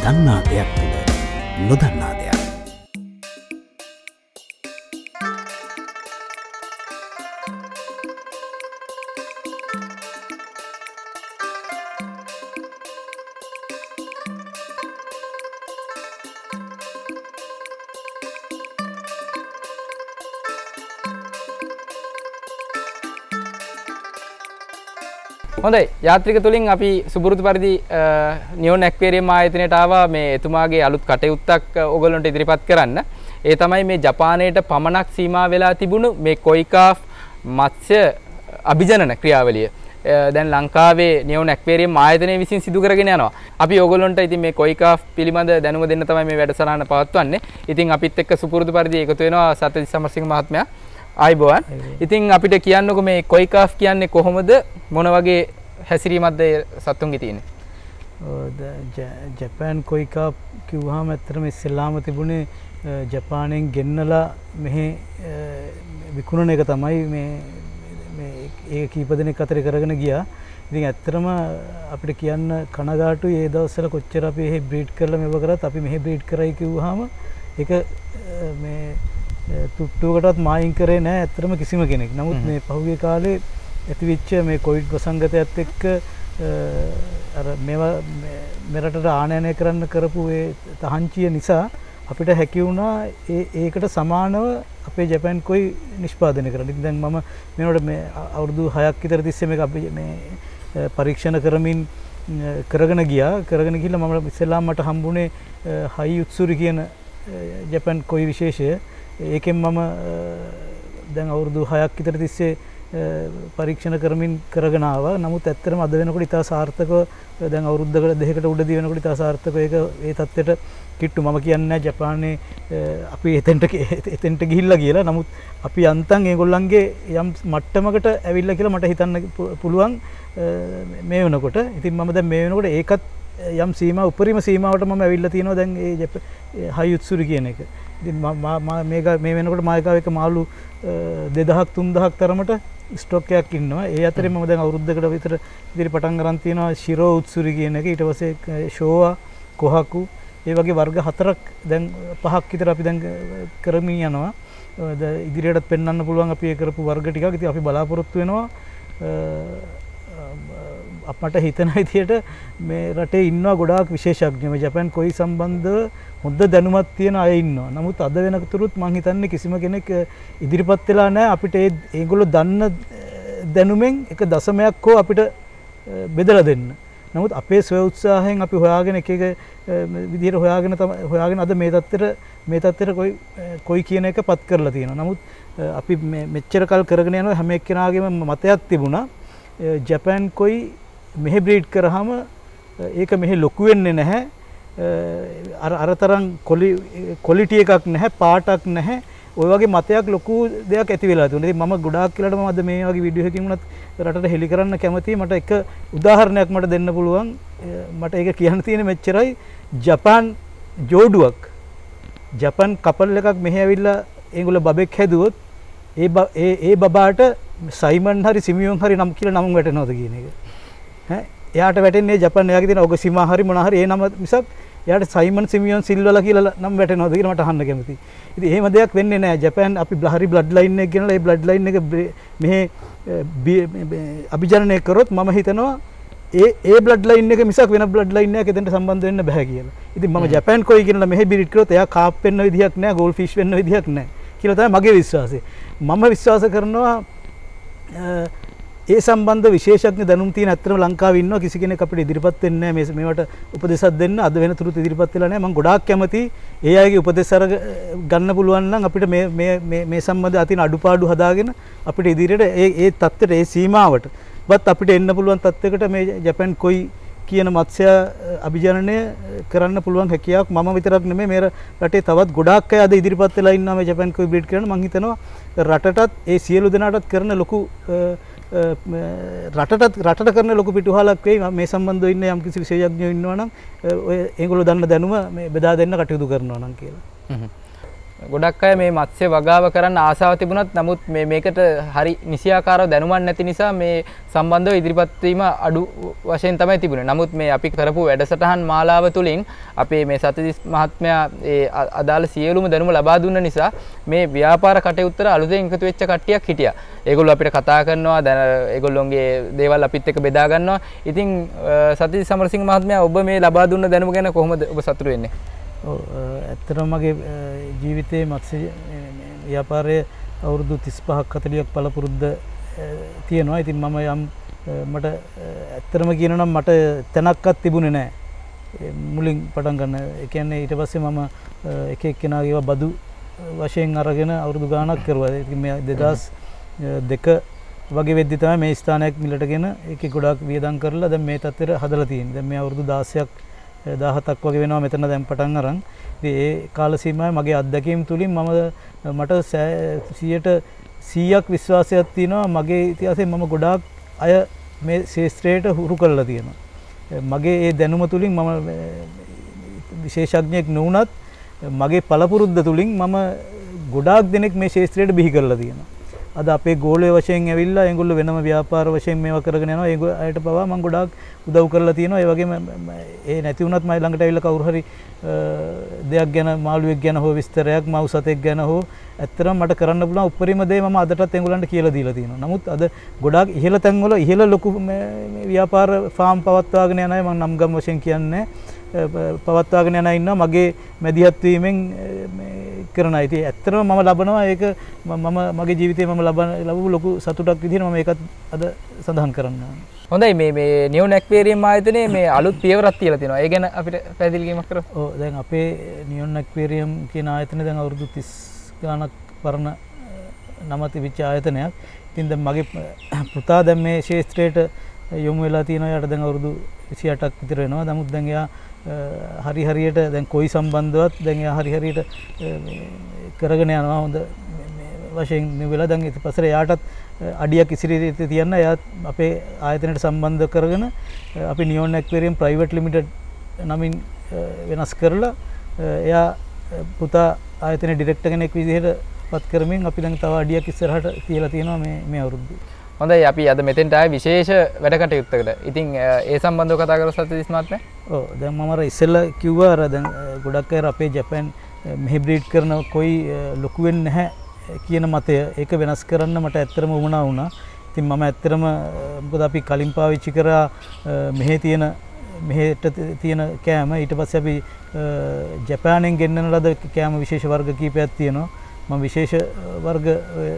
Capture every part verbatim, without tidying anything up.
දන්නා දෙයක් තුළ නොදන්නා දෙයක්. හොඳයි යාත්‍රික තුලින් අපි සුබුරුදු පරිදි නියෝන් ඇක්වේරියම් ආයතනයට ආවා මේ එතුමාගේ අලුත් කටයුත්තක් ඔයගොල්ලන්ට ඉදිරිපත් කරන්න. ඒ තමයි මේ ජපානයේට පමණක් සීමා වෙලා තිබුණු මේ කොයිකාෆ් මත්ස්‍ය අභිජනන ක්‍රියාවලිය. දැන් ලංකාවේ නියෝන් ඇක්වේරියම් ආයතනය විසින් සිදු කරගෙන යනවා. අපි ඔයගොල්ලන්ට ඉතින් මේ කොයිකාෆ් පිළිබඳ දැනුම දෙන්න තමයි මේ වැඩසටහන පවත්වන්නේ. ඉතින් අපිත් එක්ක සුපුරුදු පරිදි එකතු වෙනවා සත්‍යජිත් සමරසිංහ මහත්මයා. ආයිබෝවන්. ඉතින් අපිට කියන්නකො මේ කොයිකාෆ් කියන්නේ කොහොමද මොන වගේ හැසිරීමක්ද සත්තුන්ගේ තියෙන්නේ? ජපාන් කොයිකාෆ් කිව්වහම ඇත්තටම ඉස්සෙල්ලාම තිබුණේ ජපානයෙන් ගෙන්නලා මෙහි විකුණන එක තමයි මේ මේ ඒක කීප දෙනෙක් අතර කරගෙන ගියා. ඉතින් ඇත්තටම අපිට කියන්න කනගාටුයි ඒ දවස්වල කොච්චර අපි මෙහි බ්‍රීඩ් කරලා මෙව කරත් අපි මෙහි බ්‍රීඩ් කරයි කිව්වහම ඒක මේ තුට්ටුවකටත් මායින් කරේ නෑ ඇත්තටම කිසිම කෙනෙක්. නමුත් මේ පහුගිය කාලේ ඇතිවෙච්ච මේ කොවිඩ් වසංගතයත් එක්ක අර මේවා මෙරටට ආනයනය කරන්න කරපු ඒ තහංචිය නිසා අපිට හැකි වුණා ඒ ඒකට සමානව අපේ ජපාන් කොයි නිෂ්පාදනය කරන්න. ඉතින් දැන් මම මේවට මේ අවුරුදු හයක් විතර තිස්සේ මේක අපි මේ පරීක්ෂණ කරමින් කරගෙන ගියා. කරගෙන ගිහිල්ලා මම ඉස්සෙල්ලාම මට හම්බුනේ හයි උත්සුරි කියන ජපාන් කොයි විශේෂය. ඒකෙන් මම දැන් අවුරුදු හයක් විතර තිස්සේ පරීක්ෂණ කරමින් කරගෙන ආවා. නමුත් ඇත්තටම අද වෙනකොට ඉතා සාර්ථකව දැන් අවුරුද්දකට දෙකකට උඩදී වෙනකොට ඉතා සාර්ථකව ඒක ඒ තත්ත්වයට කිට්ටු. මම කියන්නේ ජපානයේ අපි එතෙන්ට එතෙන්ට ගිහිල්ලා කියලා. නමුත් අපි යන්තම් ඒගොල්ලන්ගේ යම් මට්ටමකට ඇවිල්ලා කියලා මට හිතන්න පුළුවන් මේ වෙනකොට. ඉතින් මම දැන් මේ වෙනකොට ඒකත් යම් සීමා උපරිම සීමාවට මම ඇවිල්ලා තියෙනවා දැන් ඒ හයිඋත්සුරි කියන එක. ඉතින් මේක මේ වෙනකොට මායිකාව එක මාළු දෙදහක් තුන්දහක් තරමට ස්ටොක් එකක් ඉන්නවා. ඒ අතරේ මම දැන් අවුරුද්දකට විතර ඉදිරි පටන් ගන්න තියෙනවා ශිරෝ උත්සුරි කියන එක. ඊට පස්සේ ෂෝවා කොහකු ඒ වගේ වර්ග හතරක් දැන් පහක් විතර අපි දැන් කරමින් යනවා. ඉදිරියටත් පෙන්වන්න පුළුවන් අපි ඒ කරපු වර්ග ටිකක්. ඉතින් අපි බලාපොරොත්තු වෙනවා අපට හිතන විදියට මේ රටේ ඉන්නවා ගොඩාක් විශේෂඥයෝ. මේ ජපාන් කොයි සම්බන්ධව හොඳ දැනුමක් තියෙන අය ඉන්නවා. නමුත් අද වෙනතුරුත් මම හිතන්නේ කිසිම කෙනෙක් ඉදිරිපත් වෙලා නැහැ අපිට ඒ ඒගොල්ලෝ දන්න දැනුමෙන් එක දශමයක් හෝ අපිට බෙදලා දෙන්න. නමුත් අපේ ස්ව උත්සාහයෙන් අපි හොයාගෙන එක එක විදිහට හොයාගෙන තමයි හොයාගෙන අද මේ තත්ත්වෙට මේ තත්ත්වෙට කොයි කොයි කියන එක පත් කරලා තියෙනවා. නමුත් අපි මෙච්චර කල් කරගෙන යනවා හැම එක්කෙනාගේම මතයක් තිබුණා ජපාන් කොයි මෙහෙ බ්‍රීඩ් කරාම ඒක මෙහෙ ලොකු වෙන්නේ නැහැ. අර අරතරම් ක්වොලිටි එකක් නැහැ, පාටක් නැහැ. ඔය වගේ මතයක් ලොකු දෙයක් ඇති වෙලා තියෙනවා. ඉතින් මම ගොඩාක් කියලාට මම අද මේ වගේ වීඩියෝ එකකින් උනත් රටට හෙළි කරන්න කැමතියි. මට එක උදාහරණයක් මට දෙන්න පුළුවන්. මට ඒක කියන්න තියෙන්නේ මෙච්චරයි. ජපාන් ජෝඩුවක් ජපාන් කපල් එකක් මෙහෙ ඇවිල්ලා ඒගොල්ලෝ බබෙක් හැදුවොත් ඒ ඒ ඒ බබාට සයිමන් හරි සිමියෝන් හරි නම් කියලා නම වැටෙනවද කියන එක. ඈ එයාට වැටෙන්නේ ජපාන් එයාගේ තියෙන ඔගසිමා හරි මොනවා හරි ඒ නම මිසක් එයාට සයිමන් සිමියෝන් සිල්වලා කියලා නම් වැටෙනවද කියලා මට අහන්න කැමතියි. ඉතින් එහෙම දෙයක් වෙන්නේ නැහැ. ජපාන් අපි හරි බ්ලඩ් ලයින් එක ගෙනලා ඒ බ්ලඩ් ලයින් එක මෙහි අභිජනනය කරොත් මම හිතනවා ඒ ඒ බ්ලඩ් ලයින් එක මිසක් වෙන බ්ලඩ් ලයින් එකක් එතනට සම්බන්ධ වෙන්න බෑ කියලා. ඉතින් මම ජපාන් කොයි ගෙනලා මෙහි බ්‍රීඩ් කරොත් එයා කාප් වෙන්න විදිහක් නැහැ, ගෝල්ඩ් ෆිෂ් වෙන්න විදිහක් නැහැ කියලා තමයි මගේ විශ්වාසය. මම විශ්වාස කරනවා ඒ සම්බන්ධ විශේෂඥ දැනුම් තියෙන ඇත්තටම ලංකාවේ ඉන්නවා. කිසි කෙනෙක් අපිට ඉදිරිපත් වෙන්නේ නැහැ මේ මේවට උපදෙසක් දෙන්න. අද වෙනතුරුත් ඉදිරිපත් වෙලා නැහැ. මම ගොඩාක් කැමතියි ඒ අයගේ උපදෙස් අර ගන්න පුළුවන් නම් අපිට මේ මේ මේ මේ සම්බන්ධ අතින් අඩුපාඩු හදාගෙන අපිට ඉදිරියට ඒ ඒ தත්ත්වයට ඒ සීමාවට වත් අපිට එන්න පුළුවන් තත්ත්වයකට මේ ජපාන් කොයි කියන මත්ස්‍ය අභිජනනය කරන්න පුළුවන් හැකියාවක් මම විතරක් නෙමෙයි මේ රටේ තවත් ගොඩාක් අය අද ඉදිරිපත් වෙලා ඉන්නවා මේ ජපාන් කොයි බ්‍රීඩ් කරන. මම හිතනවා රටටත් ඒ සියලු දෙනාටත් කරන ලොකු රටටත් රටට කරන ලොකු පිටුහලක් වෙයි මේ සම්බන්ධව ඉන්න යම් කිසි විශේෂඥයෝ ඉන්නවා නම් ඔය ඒගොල්ලෝ දන්න දැනුම මේ බෙදා දෙන්න කටයුතු කරනවා නම් කියලා. ගොඩක් අය මේ මත්ස්‍ය වගාව කරන්න ආසාව තිබුණත් නමුත් මේ මේකට හරි නිසියාකාරව දැනුමක් නැති නිසා මේ සම්බන්ධව ඉදිරිපත් වීම අඩු වශයෙන් තමයි තිබුණේ. නමුත් මේ අපි කරපු වැඩසටහන් මාලාව තුලින් අපේ මේ සතීස් මහත්මයා ඒ අදාළ සියලුම දැනුම ලබා දුන්න නිසා මේ ව්‍යාපාර කටයුත්තට අලුතෙන් එකතු වෙච්ච කට්ටියක් හිටියා. ඒගොල්ලෝ අපිට කතා කරනවා, දැන් ඒගොල්ලොන්ගේ දේවල් අපිත් එක්ක බෙදා ගන්නවා. ඉතින් සතීස් සමරසිංහ මහත්මයා ඔබ මේ ලබා දුන්න දැනුම ගැන කොහොමද ඔබ සතුටු වෙන්නේ? ඔව් ඇත්තටම මගේ ජීවිතයේ මත්ස්‍ය ව්‍යාපාරයේ අවුරුදු තිස් පහක් හතළිහක් පළපුරුද්ද තියෙනවා. ඉතින් මම යම් මට ඇත්තටම කියනවා නම් මට තැනක්වත් තිබුණේ නැහැ මුලින් පටන් ගන්න. ඒ කියන්නේ ඊට පස්සේ මම එක එක්කෙනාගේ ඒවා බදු වශයෙන් අරගෙන අවුරුදු ගාණක් කරුවා. ඉතින් මේ දෙදාස් දෙක වගේ වෙද්දි තමයි මේ ස්ථානයක් මිලටගෙන ඒකේ ගොඩාක් වියදම් කරලා දැන් මේ තත්ත්වෙට හදලා තියෙන්නේ. දැන් මේ අවුරුදු දාසයක් දහහතක් වගේ වෙනවා මෙතන දැන් පටන් අරන්. ඉතින් ඒ කාල සීමාවේ මගේ අත්දැකීම් තුලින් මම මට සියයට සීයක් විශ්වාසයක් තියෙනවා මගේ ඉතිහාසයෙන් මම ගොඩාක් අය මේ ශාස්ත්‍රයට හුරු කරලා තියෙනවා. මගේ ඒ දැනුම තුලින් මම විශේෂඥයෙක් නුනත් මගේ පළපුරුද්ද තුලින් මම ගොඩාක් දෙනෙක් මේ ශාස්ත්‍රයට බිහි කරලා තියෙනවා. අද අපේ ගෝලයේ වශයෙන් ඇවිල්ලා ඒගොල්ලෝ වෙනම ව්‍යාපාර වශයෙන් මේවා කරගෙන යනවා. ඒ අයට පවා මම ගොඩාක් උදව් කරලා තියෙනවා. ඒ වගේම ඒ නැති වුණත් මම ළඟට ඇවිල්ලා කවුරු හරි දෙයක් ගැන මාළුවෙක් ගැන හෝ විස්තරයක් මව් සතෙක් ගැන හෝ ඇත්තටම මට කරන්න පුළුවන් උපරිම දේ මම අදටත් ඒගොල්ලන්ට කියලා දීලා තියෙනවා. නමුත් අද ගොඩාක් ඉහළ තැන්වල ඉහළ ලොකු ව්‍යාපාර ෆාම් පවත්වාගෙන යන අය මම නම් ගම් වශයෙන් කියන්නේ පවත්වාගෙන යන අය ඉන්නවා මගේ මැදිහත් වීමෙන් කරන අය. ඉතින් ඇත්තටම මම ලබනවා ඒක මම මගේ ජීවිතේ මම ලබන ලැබු ලොකු සතුටක් විදිහට මම ඒකත් අද සඳහන් කරනවා. හොඳයි මේ මේ නියෝන් ඇක්වේරියම් ආයතනයේ මේ අලුත් පියවරක් තියලා තියෙනවා. ඒ ගැන අපිට පැහැදිලි කිරීමක් කරමු. ඔව් දැන් අපේ නියෝන් ඇක්වේරියම් කියන ආයතනය දැන් අවුරුදු තිස් ගාණක් පරණ නම තිබිච්ච ආයතනයක්. ඉතින් දැන් මගේ පුතා දැන් මේ ශාස්ත්‍රයට යොමු වෙලා තියෙනවා. යාට දැන් අවුරුදු විසි අටක් විතර වෙනවා. නමුත් දැන් එයා හරි හරියට දැන් කොයි සම්බන්ධවත් දැන් එයා හරි හරියට කරගෙන යනවා හොඳ වශයෙන් නිවෙලා. දැන් ඊට පස්සේ එයාටත් අඩියක් ඉදිරියට තියන්න එයා අපේ ආයතනයට සම්බන්ධ කරගෙන අපි නියෝන් ඇක්වේරියම් ප්‍රයිවට් ලිමිටඩ් නමින් වෙනස් කරලා එයා පුතා ආයතනයේ ඩිරෙක්ටර් කෙනෙක් විදිහට පත් කරමින් අපි දැන් තව අඩියක් ඉස්සරහට තියලා තියෙනවා මේ මේ අවුරුද්දේ. හොඳයි අපි අද මෙතෙන්ට ආවේ විශේෂ වැඩ කටයුත්තකට. ඉතින් ඒ සම්බන්ධව කතා කරලා සතීස් මහත්මයා. ඔව් දැන් මම අර ඉස්සෙල්ලා කිව්වා අර දැන් ගොඩක් අය අපේ ජපාන් මෙහි බ්‍රීඩ් කරන කොයි ලොකු වෙන්නේ නැහැ කියන මතය ඒක වෙනස් කරන්න මට ඇත්තටම වුණා වුණා. ඉතින් මම ඇත්තටම මොකද අපි කලින් පාවිච්චි කරා මෙහි තියෙන මෙහෙට තියෙන කෑම ඊට පස්සේ අපි ජපානයෙන් ගෙන්නන ලද කෑම විශේෂ වර්ග කීපයක් තියෙනවා. මම විශේෂ වර්ග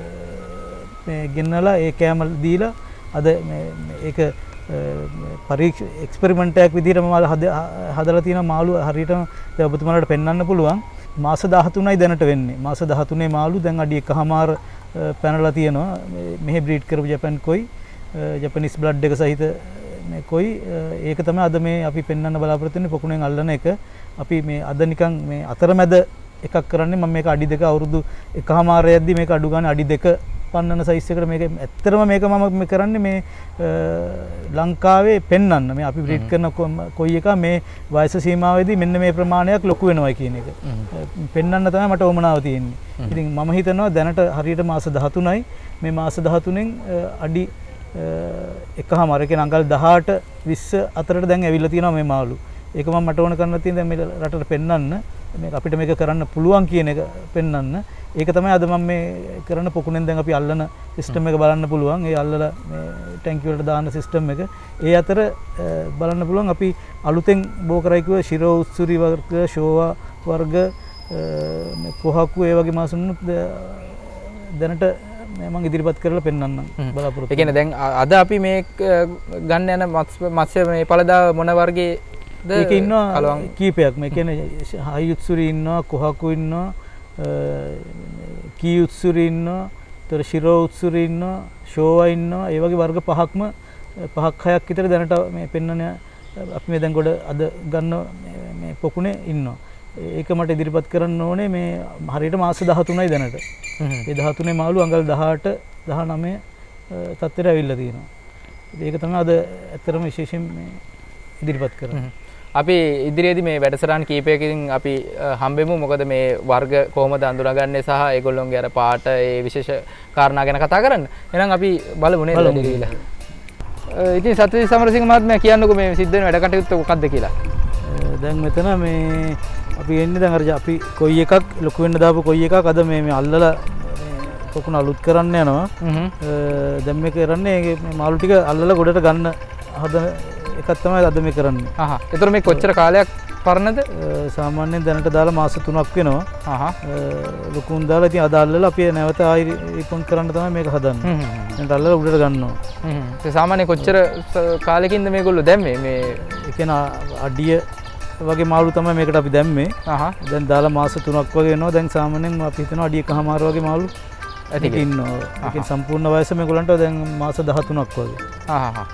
මේ ගෙන්නලා ඒ කෑම දීලා අද ඒක පරීක්ෂ එක්ස්පෙරිමන්ට් එකක් විදිහට මම හදලා තියෙන මාළු හරියටම දැන් ඔබතුමාලට පෙන්වන්න පුළුවන්. මාස දහතුනයි දැනට වෙන්නේ. මාස දහතුනේ මාළු දැන් අඩි එකමාර පැනලා තියෙනවා. මෙහි බ්‍රීඩ් කරපු ජපාන් කොයි ජපනිස් බ්ලඩ් එක සහිත මේ කොයි ඒක තමයි අද මේ අපි පෙන්වන්න බලාපොරොත්තු වෙන්නේ පොකුණෙන් අල්ලන එක. අපි මේ අද නිකන් මේ අතරමැද එකක් කරන්නේ. මම මේක අඩි දෙක අවුරුදු එකමාරයක්දී මේක අඩු ගන්න අඩි දෙක පන්නන සයිස් එකට මේක ඇත්තටම මේක මම කරන්නේ මේ ලංකාවේ පෙන්වන්න මේ අපි බ්‍රීඩ් කරන කොයි එක මේ වයස සීමාවේදී මෙන්න මේ ප්‍රමාණයක් ලොකු වෙනවා කියන එක පෙන්වන්න තමයි මට ඕමනාව තියෙන්නේ. ඉතින් මම හිතනවා දැනට හරියට මාස දහතුනයි මේ මාස දහතුනෙන් අඩි එකමාර ඒ කියන්නේ අඟල් දහඅට විස්ස අතරට දැන් ඇවිල්ලා තියෙනවා මේ මාළු. ඒක මම මට ඕන කරන්න තියෙන දැන් මේ රටට පෙන්වන්න මේක අපිට මේක කරන්න පුළුවන් කියන එක පෙන්වන්න. ඒක තමයි අද මම මේ කරන පොකුණෙන් දැන් අපි අල්ලන සිස්ටම් එක බලන්න පුළුවන්. ඒ අල්ලලා මේ ටැංකිය වලට දාන සිස්ටම් එක. ඒ අතර බලන්න පුළුවන් අපි අලුතෙන් බෝ කරයි කිව්ව ශිරෝ උත්සුරි වර්ග, ෂෝවා වර්ග, කොහකු ඒ වගේ මාසුනුත් දැනට මම ඉදිරිපත් කරලා පෙන්වන්නම් බලාපොරොත්තු. ඒ කියන්නේ දැන් අද අපි මේ ගන්න යන මත්ස්‍ය මේ පළදා මොන වර්ගයේ ඒක ඉන්නවා කීපයක්. මේ කියන්නේ හයුත්සුරි ඉන්නවා, කොහකු ඉන්නවා, කී උත්සුරි ඉන්නවා, තර ශිරෝ උත්සුරි ඉන්නවා, ෂෝවා ඉන්නවා. ඒ වගේ වර්ග පහක්ම පහක් හයක් විතර දැනට මේ පෙන්වන අපි මේ දැන් ගොඩ අද ගන්න මේ පොකුණේ ඉන්නවා. ඒක මට ඉදිරිපත් කරන්න ඕනේ මේ හරියට මාස දහතුනයි දැනට. ඒ දහතුනේ මාළු අඟල් දහඅට දහනවය තත්ත්වයට ඇවිල්ලා තියෙනවා. ඒක තමයි අද ඇත්තටම විශේෂයෙන් මේ ඉදිරිපත් කරන්නේ. අපි ඉදිරියේදී මේ වැඩසටහන් කීපයකින් අපි හම්බෙමු. මොකද මේ වර්ග කොහොමද අඳුනගන්නේ සහ ඒගොල්ලොන්ගේ අර පාට ඒ විශේෂ කාරණා ගැන කතා කරන්න. එහෙනම් අපි බලමු නේද වැඩි කියලා. ඉතින් සත්‍යජිත් සමරසිංහ මහත්මයා කියන්නකෝ මේ සිද්ධ වෙන වැඩ කටයුත්ත මොකක්ද කියලා. දැන් මෙතන මේ අපි එන්නේ දැන් අර අපි කොයි එකක් ලොකු වෙන්න දාපු කොයි එකක් අද මේ මේ අල්ලලා පොකුණ අලුත් කරන්න යනවා. දැන් මේ කරන්නේ මේ මාළු ටික අල්ලලා ගොඩට ගන්න හදන එකක් තමයි අද මේ කරන්නේ. හහ. ඒතර මේ කොච්චර කාලයක් පරණද? සාමාන්‍යයෙන් දැනට දාලා මාස තුනක් වෙනවා. හහ. ලොකුන් දාලා ඉතින් අද අල්ලලා අපි නැවත ආයි රිපොන්ඩ් කරන්න තමයි මේක හදන්නේ. දැන් අල්ලලා උඩට ගන්නවා. හ්ම්. ඒ සාමාන්‍ය කොච්චර කාලෙකින්ද මේගොල්ලෝ දැම්මේ මේ ඒ කියන්නේ අඩිය වගේ මාළු තමයි මේකට අපි දැම්මේ. හහ. දැන් දාලා මාස තුනක් වගේ වෙනවා. දැන් සාමාන්‍යයෙන් අපි හිතනවා අඩිය එකමාර වගේ මාළු ඇති ඉන්නවා. ඒකෙන් සම්පූර්ණ වයස මේගොල්ලන්ට දැන් මාස දහතුනක් වගේ. හහ හහ.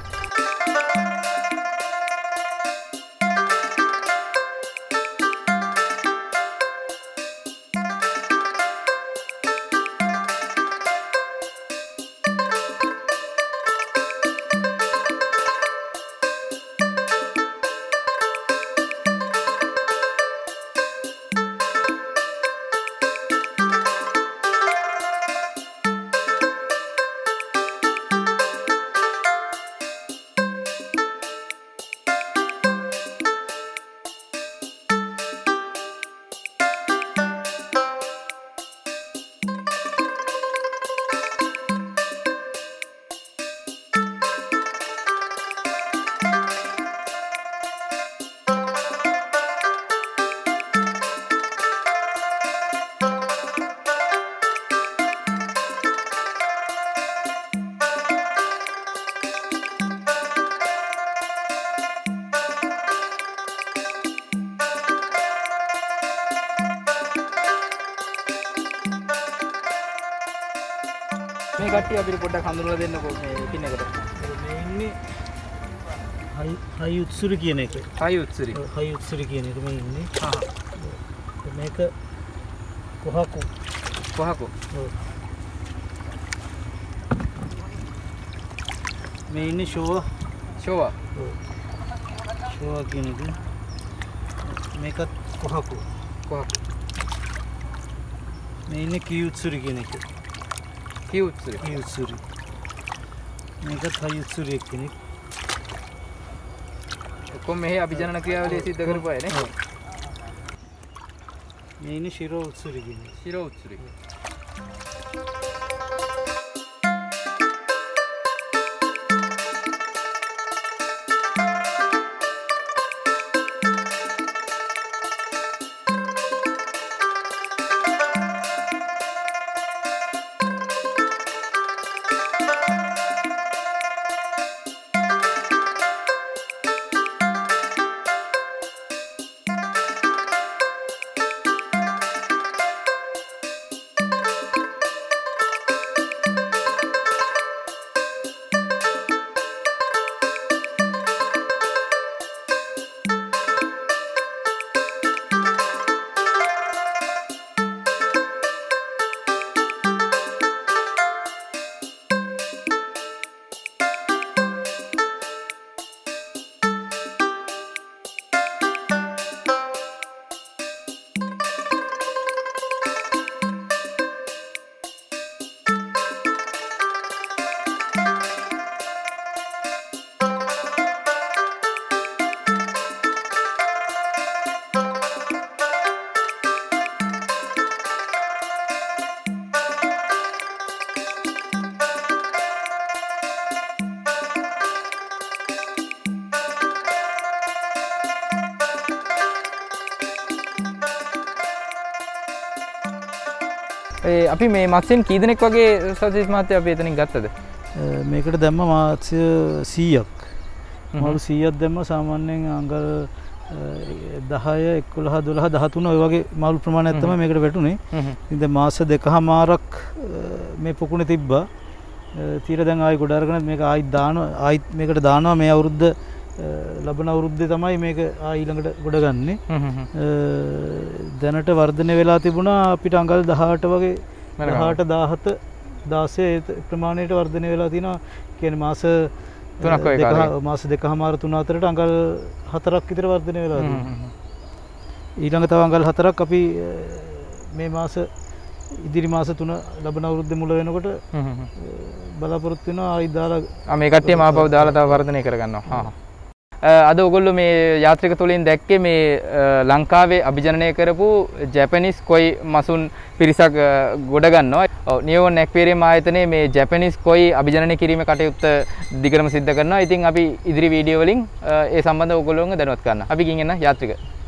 මේ කට්ටිය අපිට පොඩ්ඩක් හඳුනලා දෙන්නකෝ මේ පින් එකට. මේ ඉන්නේ හයි හයි උත්සුරි කියන එක. හයි උත්සුරි. හයි උත්සුරි කියන එක මේ ඉන්නේ. හා. මේක කොහකු. කොහකු. ඔව්. මේ ඉන්නේ ෂෝවා. ෂෝවා. ඔව්. ෂෝවා කියන එක. මේකත් කොහකු. කොහකු. මේ ඉන්නේ කියුත්සුරි කියන එක. කියුත්සුරි. කියුත්සුරි. මේකත් හයි උත්සුරි කෙනෙක්. කොහොම මෙහි අභිජනන ක්‍රියාවලිය සිද්ධ කරපු අය නේ. මේ ඉන්නේ ශිරෝ උත්සුරි කියන්නේ. ශිරෝ උත්සුරි. ඒ අපි මේ මත්ස්‍යන් කී දෙනෙක් වගේ සත්‍යජිත් මහත්තයා අපි එතනින් ගත්තද? මේකට දැම්ම මාත්‍ය සීයක්. මාළු සීයක් දැම්ම සාමාන්‍යයෙන් අඟල් දහය එකොළහ දොළහ දහතුන ඔය වගේ මාළු ප්‍රමාණයක් තමයි මේකට වැටුනේ. ඉතින් දැන් මාස දෙකමාරක් මේ පොකුණේ තිබ්බා. තීර දැන් ආයි ගොඩ අරගෙන මේක ආයි දානවා ආයි මේකට දානවා මේ අවුරුද්ද ලබන අවුරුද්දේ තමයි මේක ආයි ඊළඟට ගොඩ ගන්නෙ. දැනට වර්ධනය වෙලා තිබුණා අපිට අඟල් දහඅට වගේ දහඅට දාහත දාසය ප්‍රමාණයට වර්ධනය වෙලා තිනවා. කියන්නේ මාස තුනක් ඔය කාලේ. මාස දෙකමාර තුන අතරට අඟල් හතරක් විතර වර්ධනය වෙලා තියෙනවා. ඊළඟ තව අඟල් හතරක් අපි මේ මාස ඉදිරි මාස තුන ලබන අවුරුද්දේ මුල වෙනකොට බලාපොරොත්තු වෙනවා ආයි දාලා ආ මේ කට්ටිය මාපව දාලා තව වර්ධනය කරගන්නවා. හා. අද ඔයගොල්ලෝ මේ යාත්‍රික තුලින් දැක්කේ මේ ලංකාවේ අභිජනනය කරපු ජැපනිස් කොයි මසුන් පිරිසක් ගොඩ ගන්නවා. ඔව් නියෝන් ඇක්වේරියම් ආයතනයේ මේ ජැපනිස් කොයි අභිජනනය කිරීමේ කටයුත්ත දිගටම සිද්ධ කරනවා. ඉතින් අපි ඉදිරි වීඩියෝ වලින් ඒ සම්බන්ධව ඔයගොල්ලෝන්ව දැනුවත් කරන්න. අපි ගිහින් එන්න යාත්‍රික